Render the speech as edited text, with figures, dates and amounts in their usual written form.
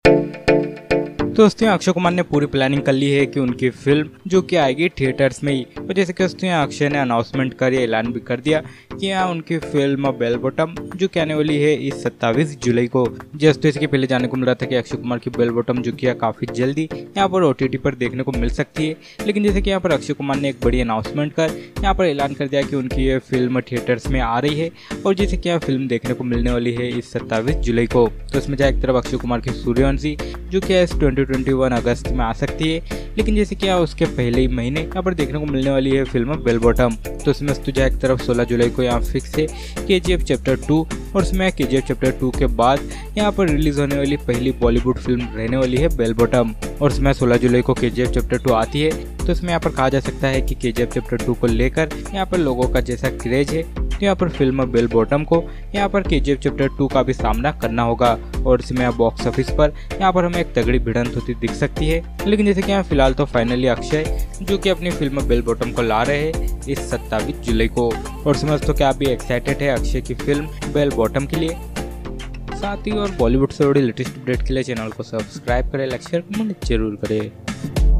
तो दोस्तों अक्षय कुमार ने पूरी प्लानिंग कर ली है कि उनकी फिल्म जो कि आएगी थिएटर्स में ही। और जैसे कि दोस्तों अक्षय ने अनाउंसमेंट कर ऐलान भी कर दिया कि यहाँ उनकी फिल्म बेल बॉटम जो कि आने वाली है इस 27 जुलाई को। जस्ट इसके पहले जाने को मिल रहा था कि अक्षय कुमार की बेल बॉटम जो कि काफी जल्दी यहाँ पर OTT पर देखने को मिल सकती है। लेकिन जैसे कि यहाँ पर अक्षय कुमार ने एक बड़ी अनाउंसमेंट कर यहाँ पर ऐलान कर दिया कि उनकी ये फिल्म थिएटर्स में आ रही है और जैसे कि यहाँ फिल्म देखने को मिलने वाली है इस 27 जुलाई को। तो इसमें जहाँ एक तरफ अक्षय कुमार की सूर्यवंशी जो कि 2021 अगस्त में आ सकती है, लेकिन जैसे कि उसके पहले ही महीने यहाँ पर देखने को मिलने वाली है फिल्म बेल बॉटम। तो इसमें तुझे एक तरफ 16 जुलाई को यहाँ फिक्स है KGF चैप्टर 2 और इसमें KGF चैप्टर 2 के बाद यहाँ पर रिलीज होने वाली पहली बॉलीवुड फिल्म रहने वाली है बेल बॉटम। और इसमें 16 जुलाई को KGF चैप्टर 2 आती है। तो इसमें यहाँ पर कहा जा सकता है कि KGF चैप्टर 2 को लेकर यहाँ पर लोगों का जैसा क्रेज है तो यहाँ पर फिल्म बेल बॉटम को यहाँ पर KGF चैप्टर 2 का भी सामना करना होगा। और इसमें बॉक्स ऑफिस पर यहाँ पर हमें एक तगड़ी भिड़ंत होती दिख सकती है। लेकिन जैसे कि यहाँ फिलहाल तो फाइनली अक्षय जो कि अपनी फिल्म बेल बॉटम को ला रहे हैं इस 27 जुलाई को। और समझ तो क्या आप भी एक्साइटेड है अक्षय की फिल्म बेल बॉटम के लिए। साथ ही और बॉलीवुड से जुड़ी लेटेस्ट अपडेट के लिए चैनल को सब्सक्राइब करें, लाइक शेयर कमेंट जरूर करें।